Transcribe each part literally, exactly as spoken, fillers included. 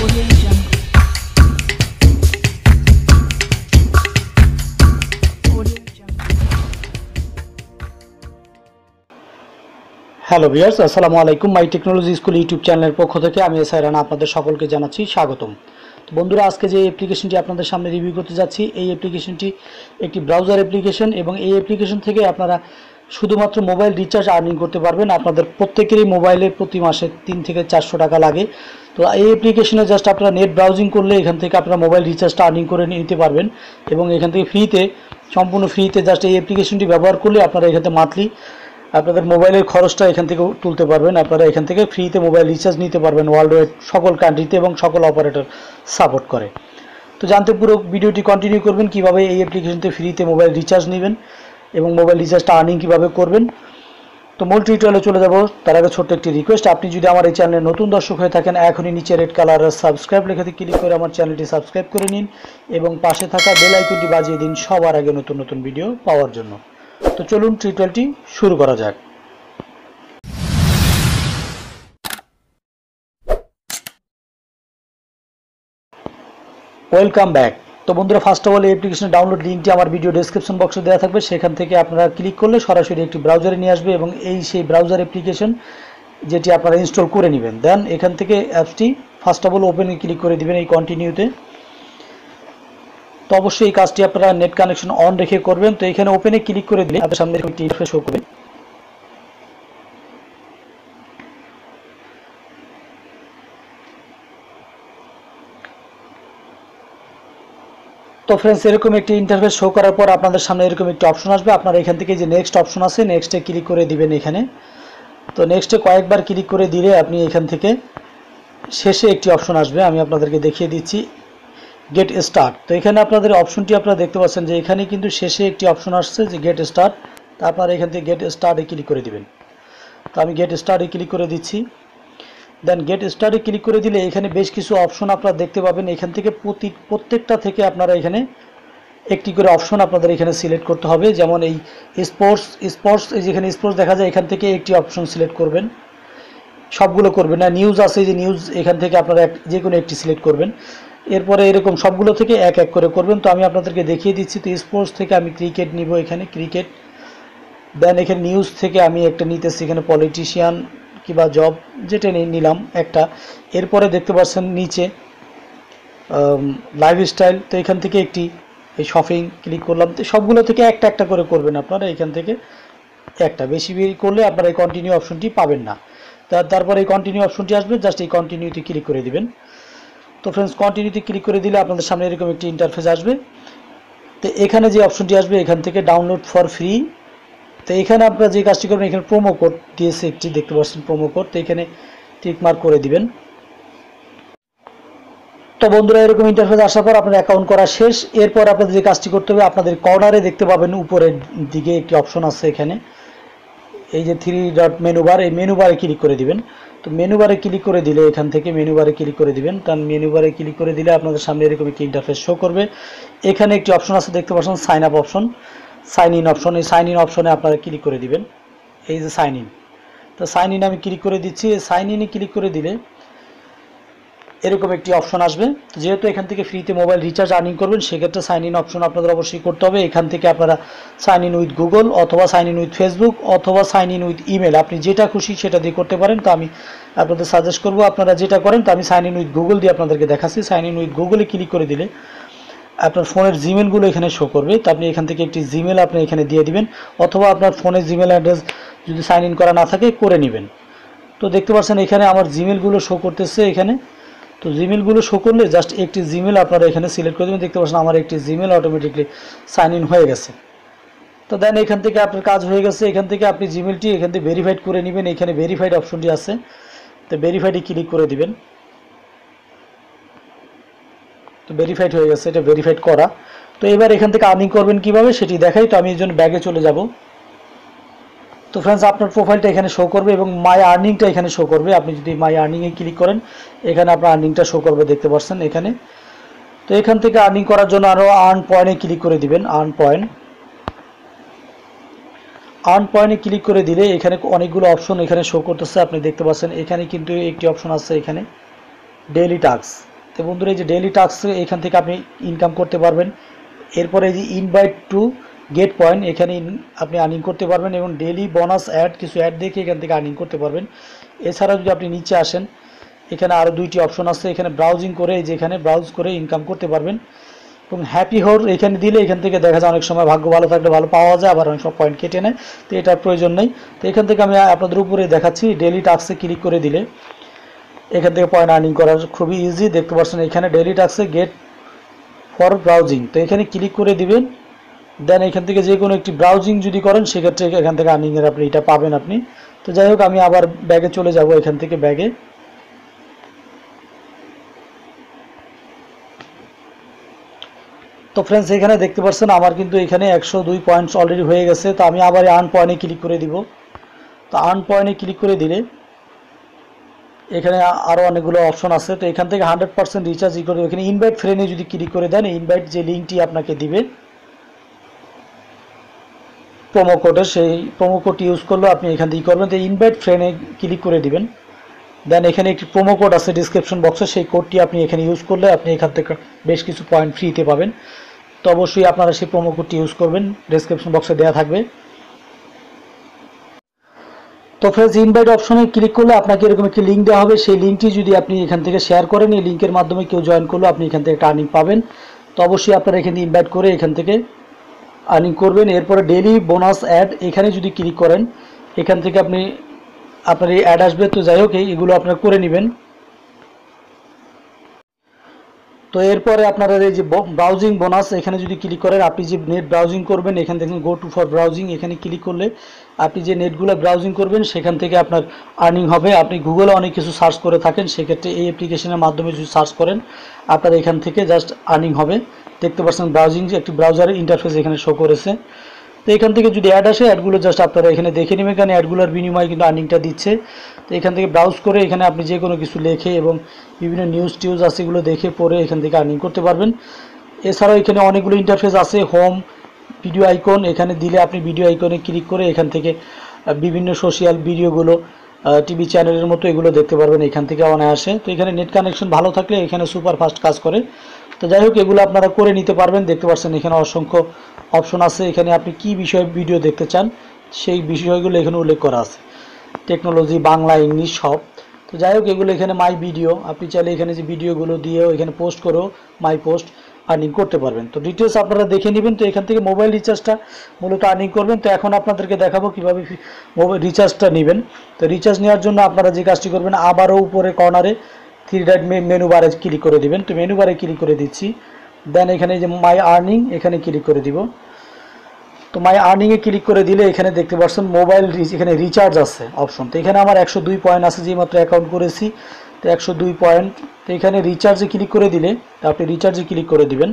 Hello viewers, আসসালামু আলাইকুম। মাই technology school YouTube চ্যানেলের পক্ষ থেকে আমি এস আই রানা আপনাদের সকলকে জানাচ্ছি স্বাগতম। তো বন্ধুরা, আজকে যে অ্যাপ্লিকেশনটি আপনাদের সামনে রিভিউ করতে যাচ্ছি, এই অ্যাপ্লিকেশনটি একটি ব্রাউজার অ্যাপ্লিকেশন এবং এই অ্যাপ্লিকেশন থেকে আপনারা শুধুমাত্র মোবাইল রিচার্জ আর্নিং করতে পারবেন। আপনাদের প্রত্যেকেরই মোবাইলে প্রতি মাসে তিন থেকে চারশো টাকা লাগে। তো এই অ্যাপ্লিকেশনে জাস্ট আপনারা নেট ব্রাউজিং করলে এখান থেকে আপনারা মোবাইল রিচার্জটা আর্নিং করে নিতে পারবেন এবং এখান থেকে ফ্রিতে, সম্পূর্ণ ফ্রিতে জাস্ট এই অ্যাপ্লিকেশনটি ব্যবহার করলে আপনারা এখান থেকে মান্থলি আপনাদের মোবাইলের খরচটা এখান থেকে তুলতে পারবেন। আপনারা এখান থেকে ফ্রিতে মোবাইল রিচার্জ নিতে পারবেন ওয়ার্ল্ড ওয়াইড সকল কান্ট্রিতে এবং সকল অপারেটর সাপোর্ট করে। তো জানতে পুরো ভিডিওটি কন্টিনিউ করবেন কীভাবে এই অ্যাপ্লিকেশনতে ফ্রিতে মোবাইল রিচার্জ নেবেন এবং মোবাইল রিচার্জটা আর্নিং কীভাবে করবেন। তো মূল টিউটোরিয়ালে চলে যাব তার আগে ছোট্ট একটি রিকোয়েস্ট, আপনি যদি আমার এই চ্যানেলে নতুন দর্শক হয়ে থাকেন, এখনই নিচে রেড কালারের সাবস্ক্রাইব লেখাতে ক্লিক করে আমার চ্যানেলটি সাবস্ক্রাইব করে নিন এবং পাশে থাকা বেল আইকনটি বাজিয়ে দিন সবার আগে নতুন নতুন ভিডিও পাওয়ার জন্য। তো চলুন টিউটোরিয়ালটি শুরু করা যাক। Welcome back. তো বন্ধুরা, ফার্স্ট অফ অল এই অ্যাপ্লিকেশনের ডাউনলোড লিঙ্কটি আমার ভিডিও ডেসক্রিপশন বক্সে দেওয়া থাকবে, সেখান থেকে আপনারা ক্লিক করলে সরাসরি একটি ব্রাউজারে নিয়ে আসবে এবং এই সেই ব্রাউজার অ্যাপ্লিকেশন যেটি আপনারা ইনস্টল করে নেবেন। দেন এখান থেকে অ্যাপসটি ফার্স্ট অফ অল ওপেনে ক্লিক করে দিবেন এই কন্টিনিউতে। তো অবশ্যই এই কাজটি আপনারা নেট কানেকশন অন রেখে করবেন। তো এখানে ওপেনে ক্লিক করে দিলে আপনার সামনে একটি ইন্টারফেস শো করবে। তো ফ্রেন্ডস, এরকম একটি ইন্টারফেস শো করার পর আপনাদের সামনে এরকম একটি অপশন আসবে। আপনারা এখান থেকে যে নেক্সট অপশন আছে, নেক্সটে ক্লিক করে দিবেন এখানে। তো নেক্সটে কয়েকবার ক্লিক করে দিলে আপনি এখান থেকে শেষে একটি অপশন আসবে, আমি আপনাদেরকে দেখিয়ে দিচ্ছি, গেট স্টার্ট। তো এখানে আপনাদের অপশনটি আপনারা দেখতে পাচ্ছেন যে এখানে কিন্তু শেষে একটি অপশন আসছে যে গেট স্টার্ট। তা আপনারা এখান থেকে গেট স্টার্টে ক্লিক করে দিবেন। তো আমি গেট স্টার্টে ক্লিক করে দিচ্ছি। দেন গেট স্টার্টে ক্লিক করে দিলে এখানে বেশ কিছু অপশন আপনারা দেখতে পাবেন। এখান থেকে প্রতি প্রত্যেকটা থেকে আপনারা এখানে একটি করে অপশন আপনাদের এখানে সিলেক্ট করতে হবে। যেমন এই স্পোর্টস স্পোর্টস এই যেখানে স্পোর্টস দেখা যায়, এখান থেকে একটি অপশন সিলেক্ট করবেন, সবগুলো করবেন না। নিউজ আছে যে নিউজ, এখান থেকে আপনারা যে কোনো একটি সিলেক্ট করবেন। এরপরে এরকম সবগুলো থেকে এক এক করে করবেন। তো আমি আপনাদেরকে দেখিয়ে দিচ্ছি। তো স্পোর্টস থেকে আমি ক্রিকেট নিব, এখানে ক্রিকেট। দেন এখানে নিউজ থেকে আমি একটা নিতেছি, এখানে পলিটিশিয়ান কিংবা জব যেটা নিলাম একটা। এরপরে দেখতে পাচ্ছেন নিচে লাইফস্টাইল। তো এখান থেকে একটি এই শপিং ক্লিক করলাম। তো সবগুলো থেকে একটা একটা করে করবেন আপনারা, এখান থেকে একটা, বেশি বেশি করলে আপনারা এই কন্টিনিউ অপশনটি পাবেন না। তারপরে এই কন্টিনিউ অপশনটি আসবে, জাস্ট এই কন্টিনিউতে ক্লিক করে দিবেন। তো ফ্রেন্ডস, কন্টিনিউতে ক্লিক করে দিলে আপনাদের সামনে এরকম একটি ইন্টারফেস আসবে। তো এখানে যে অপশনটি আসবে এখান থেকে ডাউনলোড ফর ফ্রি। তো এখানে আপনারা যে কাজটি করবেন, এখানে প্রোমো কোড দিয়েছে একটি, দেখতে পাচ্ছেন প্রোমো কোড। তো এখানে টিক মার্ক করে দিবেন। তো বন্ধুরা, এরকম ইন্টারফেস আসার পর আপনার অ্যাকাউন্ট করা শেষ। এরপর আপনাদের যে কাজটি করতে হবে, আপনাদের কর্নারে দেখতে পাবেন উপরের দিকে একটি অপশন আছে, এখানে এই যে থ্রি ডট মেনু বার, এই মেনু বারে ক্লিক করে দিবেন। তো মেনু বারে ক্লিক করে দিলে এখান থেকে মেনু বারে ক্লিক করে দিবেন। কারণ মেনু বারে ক্লিক করে দিলে আপনাদের সামনে এরকম একটি ইন্টারফেস শো করবে। এখানে একটি অপশন আছে, দেখতে পাচ্ছেন sign up option, sign in option. এই সাইন ইন অপশনে আপনারা ক্লিক করে দিবেন, এই যে সাইন ইন। তো সাইন ইন আমি ক্লিক করে দিচ্ছি। সাইন ইনে ক্লিক করে দিলে এরকম একটি অপশন আসবে। যেহেতু এখান থেকে ফ্রিতে মোবাইল রিচার্জ আর্নিং করবেন, সেক্ষেত্রে সাইন ইন অপশন আপনাদের অবশ্যই করতে হবে। এখান থেকে আপনারা সাইন ইন উইথ গুগল অথবা সাইন ইন উইথ ফেসবুক অথবা সাইন ইন উইথ ইমেল, আপনি যেটা খুশি সেটা দিয়ে করতে পারেন। তো আমি আপনাদের সাজেস্ট করবো আপনারা যেটা করেন। তো আমি সাইন ইন উইথ গুগল দিয়ে আপনাদেরকে দেখাচ্ছি। সাইন ইন উইথ গুগলে ক্লিক করে দিলে আপনার ফোনের জিমেলগুলো এখানে শো করবে। তো আপনি এখান থেকে একটি জিমেল আপনি এখানে দিয়ে দিবেন, অথবা আপনার ফোনের জিমেল অ্যাড্রেস যদি সাইন ইন করা না থাকে করে নেবেন। তো দেখতে পাচ্ছেন এখানে আমার জিমেলগুলো শো করতেছে এখানে। তো জিমেলগুলো শো করলে জাস্ট একটি জিমেল আপনারা এখানে সিলেক্ট করে দেবেন। দেখতে পাচ্ছেন আমার একটি জিমেল অটোমেটিকলি সাইন ইন হয়ে গেছে। তো দেন এখান থেকে আপনার কাজ হয়ে গেছে। এখান থেকে আপনি জিমেলটি এখান থেকে ভেরিফাইড করে নেবেন। এখানে ভেরিফাইড অপশনটি আছে, তো ভেরিফাইডে ক্লিক করে দিবেন। তো ভেরিফাইড হয়ে গেছে, এটা ভেরিফাইড করা। তো এবার এখান থেকে আর্নিং করবেন কিভাবে সেটি দেখাই। তো আমি এই জন্য ব্যাগে চলে যাব। তো ফ্রেন্ডস, আপনার প্রোফাইলটা এখানে শো করবে এবং মাই আর্নিংটা এখানে শো করবে। আপনি যদি মাই আর্নিংয়ে ক্লিক করেন, এখানে আপনার আর্নিংটা শো করবে, দেখতে পাচ্ছেন এখানে। তো এখান থেকে আর্নিং করার জন্য আরও আর্ন পয়েন্টে ক্লিক করে দিবেন। আর্ন পয়েন্ট আর্ন পয়েন্টে ক্লিক করে দিলে এখানে অনেকগুলো অপশন এখানে শো করতেছে, আপনি দেখতে পাচ্ছেন। এখানে কিন্তু একটি অপশন আছে এখানে ডেইলি টাস্ক। তো বন্ধুরা এই যে ডেইলি টাস্ক এখান থেকে আপনি ইনকাম করতে পারবেন। এরপরে এই যে ইনভাইট টু গেট পয়েন্ট এখানে আপনি আর্নিং করতে পারবেন এবং ডেইলি বোনাস অ্যাড কিছু অ্যাড দেখে এখান থেকে আর্নিং করতে পারবেন। এছাড়াও যদি আপনি নিচে আসেন এখানে আরও দুইটি অপশন আছে, এখানে ব্রাউজিং করে এই যে এখানে ব্রাউজ করে ইনকাম করতে পারবেন এবং হ্যাপি হোর এখানে দিলে এখান থেকে দেখা যায় অনেক সময় ভাগ্য ভালো থাকলে ভালো পাওয়া যায়, আবার অনেক সময় পয়েন্ট কেটে নেয়, তো এটার প্রয়োজন নেই। তো এখান থেকে আমি আপনাদের উপরে দেখাচ্ছি ডেইলি টাস্কে ক্লিক করে দিলে এখান থেকে পয়েন্ট আর্নিং করা খুবই ইজি। দেখতে পাচ্ছেন এখানে ডেইলি টাস্কে গেট ফর ব্রাউজিং, তো এখানে ক্লিক করে দিবেন। দেন এখান থেকে যে কোনো একটি ব্রাউজিং যদি করেন সেক্ষেত্রে এখান থেকে আর্নিংয়ের আপনি এটা পাবেন আপনি। তো যাই হোক আমি আবার ব্যাগে চলে যাব, এখান থেকে ব্যাগে তো ফ্রেন্ডস এখানে দেখতে পাচ্ছেন আমার কিন্তু এখানে একশো দুই পয়েন্টস অলরেডি হয়ে গেছে। তো আমি আবার আর্ন পয়েন্টে ক্লিক করে দিব। তো আর্ন পয়েন্টে ক্লিক করে দিলে এখানে আরও অনেকগুলো অপশন আছে। তো এখান থেকে হান্ড্রেড পার্সেন্ট রিচার্জ ই করে এখানে ইনভাইট ফ্রেন্ডে যদি ক্লিক করে দেন ইনভাইট যে লিঙ্কটি আপনাকে দিবে প্রোমো কোডের, সেই প্রোমো কোড ইউজ করলে আপনি এখান থেকে করবেন। তো ইনভাইট ফ্রেন্ডে ক্লিক করে দিবেন। দেন এখানে একটি প্রোমো কোড আছে ডিসক্রিপশন বক্সে, সেই কোডটি আপনি এখানে ইউজ করলে আপনি এখান থেকে বেশ কিছু পয়েন্ট ফ্রিতে পাবেন। তো অবশ্যই আপনারা সেই প্রোমো কোডটি ইউজ করবেন, ডিসক্রিপশন বক্সে দেওয়া থাকবে। তো ফ্রেন্ডস ইনভাইট অপশনে ক্লিক করলে আপনাকে এরকম একটি লিঙ্ক দেওয়া হবে, সেই লিঙ্কটি যদি আপনি এখান থেকে শেয়ার করেন এই লিঙ্কের মাধ্যমে কেউ জয়েন করলে আপনি এখান থেকে আর্নিং পাবেন। তো অবশ্যই আপনারা এখানে ইনভাইট করে এখান থেকে আর্নিং করবেন। এরপরে ডেইলি বোনাস অ্যাড এখানে যদি ক্লিক করেন এখান থেকে আপনি আপনার এই অ্যাড আসবে। তো যাই হোক এইগুলো আপনারা করে নেবেন। তো এরপরে আপনারা এই যে ব্রাউজিং বোনাস এখানে যদি ক্লিক করেন আপনি যে নেট ব্রাউজিং করবেন এখান থেকে গো টু ফর ব্রাউজিং এখানে ক্লিক করলে আপনি যে নেটগুলো ব্রাউজিং করবেন সেখান থেকে আপনার আর্নিং হবে। আপনি গুগলে অনেক কিছু সার্চ করে থাকেন, সেক্ষেত্রে এই অ্যাপ্লিকেশনের মাধ্যমে যদি সার্চ করেন আপনার এখান থেকে জাস্ট আর্নিং হবে। দেখতে পাচ্ছেন ব্রাউজিং একটি ব্রাউজারের ইন্টারফেস এখানে শো করেছে। তো এখান থেকে যদি অ্যাড আসে অ্যাডগুলো জাস্ট আপনারা এখানে দেখে নেবেন, কারণ অ্যাডগুলোর বিনিময়ে কিন্তু আর্নিংটা দিচ্ছে। তো এখান থেকে ব্রাউজ করে এখানে আপনি যে কোনো কিছু লেখে এবং বিভিন্ন নিউজ টিউজ আছে এগুলো দেখে পড়ে এখান থেকে আর্নিং করতে পারবেন। এছাড়াও এখানে অনেকগুলো ইন্টারফেস আছে, হোম ভিডিও আইকন এখানে দিলে আপনি ভিডিও আইকনে ক্লিক করে এখান থেকে বিভিন্ন সোশ্যাল ভিডিওগুলো টিভি চ্যানেলের মতো এগুলো দেখতে পারবেন এখান থেকে অনায়াসে। তো এখানে নেট কানেকশন ভালো থাকলে এখানে সুপার ফাস্ট কাজ করে। তো যাই হোক এগুলো আপনারা করে নিতে পারবেন। দেখতে পাচ্ছেন এখানে অসংখ্য অপশন আছে, এখানে আপনি কি বিষয়ে ভিডিও দেখতে চান সেই বিষয়গুলো এখানে উল্লেখ করা আছে, টেকনোলজি, বাংলা, ইংলিশ সব। তো যাই হোক এগুলো এখানে মাই ভিডিও, আপনি চাইলে এখানে যে ভিডিওগুলো দিয়েও এখানে পোস্ট করেও মাই পোস্ট আর্নিং করতে পারবেন। তো ডিটেলস আপনারা দেখে নেবেন। তো এখান থেকে মোবাইল রিচার্জটা মূলত আর্নিং করবেন। তো এখন আপনাদেরকে দেখাবো কীভাবে মোবাইল রিচার্জটা নেবেন। তো রিচার্জ নেওয়ার জন্য আপনারা যে কাজটি করবেন আবারও উপরে কর্নারে থ্রি ডট মেনু বারে ক্লিক করে দিবেন। তো মেনু বারে ক্লিক করে দিচ্ছি। দেন এখানে যে মাই আর্নিং এখানে ক্লিক করে দিব। তো মাই আর্নিংয়ে ক্লিক করে দিলে এখানে দেখতে পাচ্ছেন মোবাইল এখানে রিচার্জ আছে অপশন। তো এখানে আমার একশো দুই পয়েন্ট আছে, যেই মাত্র অ্যাকাউন্ট করেছি। তো একশো দুই পয়েন্ট। তো এখানে রিচার্জে ক্লিক করে দিলে আপনি রিচার্জে ক্লিক করে দিবেন।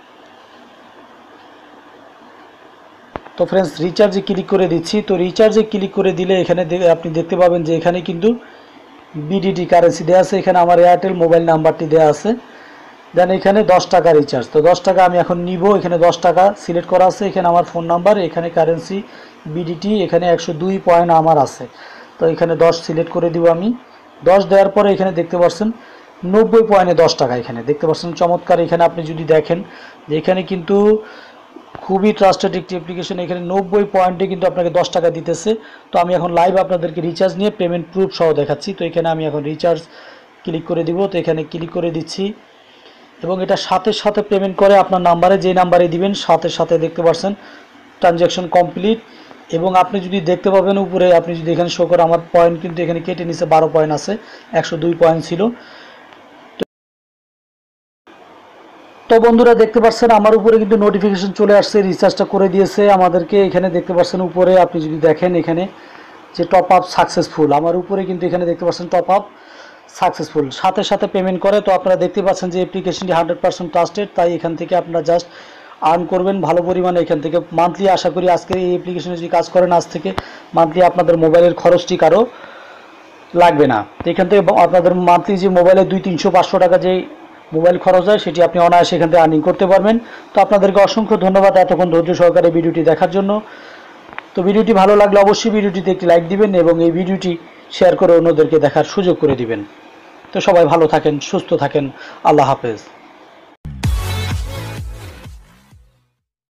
তো ফ্রেন্ডস রিচার্জে ক্লিক করে দিচ্ছি। তো রিচার্জে ক্লিক করে দিলে এখানে আপনি দেখতে পাবেন যে এখানে কিন্তু বিডিটি কারেন্সি দেওয়া আছে, এখানে আমার এয়ারটেল মোবাইল নাম্বারটি দেওয়া আছে। দেন এখানে দশ টাকা রিচার্জ। তো দশ টাকা আমি এখন নিব, এখানে দশ টাকা সিলেক্ট করা আছে, এখানে আমার ফোন নাম্বার, এখানে কারেন্সি বিডিটি, এখানে একশো দুই পয়েন্ট আমার আছে। তো এখানে দশ সিলেক্ট করে দিব আমি। দশ দেওয়ার পরে এখানে দেখতে পাচ্ছেন নব্বই পয়েন্টে দশ টাকা এখানে দেখতে পাচ্ছেন চমৎকার। এখানে আপনি যদি দেখেন যে এখানে কিন্তু খুবই ট্রাস্টেড একটি অ্যাপ্লিকেশন, এখানে নব্বই পয়েন্টে কিন্তু আপনাকে দশ টাকা দিতেছে। তো আমি এখন লাইভ আপনাদেরকে রিচার্জ নিয়ে পেমেন্ট প্রুফ সহ দেখাচ্ছি। তো এখানে আমি এখন রিচার্জ ক্লিক করে দিব। তো এখানে ক্লিক করে দিচ্ছি এবং এটা সাথে সাথে পেমেন্ট করে আপনার নাম্বারে, যে নাম্বারে দিবেন সাথে সাথে দেখতে পাচ্ছেন ট্রানজ্যাকশন কমপ্লিট। এবং আপনি যদি দেখতে পাবেন উপরে আপনি যদি এখানে শো করে আমার পয়েন্ট কিন্তু এখানে কেটে নিচ্ছে, বারো পয়েন্ট আছে, একশো দুই পয়েন্ট ছিল। তো বন্ধুরা দেখতে পাচ্ছেন আমার উপরে কিন্তু নোটিফিকেশন চলে আসছে, রিচার্জটা করে দিয়েছে আমাদেরকে। এখানে দেখতে পাচ্ছেন উপরে আপনি যদি দেখেন এখানে যে টপ আপ সাকসেসফুল, আমার উপরে কিন্তু এখানে দেখতে পাচ্ছেন টপ আপ সাকসেসফুল, সাথে সাথে পেমেন্ট করে। তো আপনারা দেখতে পাচ্ছেন যে অ্যাপ্লিকেশনটি হান্ড্রেড পার্সেন্ট ট্রাস্টেড, তাই এখান থেকে আপনারা জাস্ট আর্ন করবেন ভালো পরিমাণে এখান থেকে মান্থলি। আশা করি আজকে এই অ্যাপ্লিকেশনে যদি কাজ করেন আজ থেকে মান্থলি আপনাদের মোবাইলের খরচটি কারো লাগবে না। তো এখান থেকে আপনাদের মান্থলি যে মোবাইলে দুই তিনশো পাঁচশো টাকা যে মোবাইল খরচ হয় সেটি আপনি অনায়াসে এখান থেকে আর্নিং করতে পারবেন। তো আপনাদেরকে অসংখ্য ধন্যবাদ এতক্ষণ ধৈর্য সহকারে ভিডিওটি দেখার জন্য। তো ভিডিওটি ভালো লাগলে অবশ্যই ভিডিওটিতে একটি লাইক দিবেন এবং এই ভিডিওটি শেয়ার করে অন্যদেরকে দেখার সুযোগ করে দিবেন। তো তো সবাই ভালো থাকেন, সুস্থ থাকেন। আল্লাহ হাফেজ।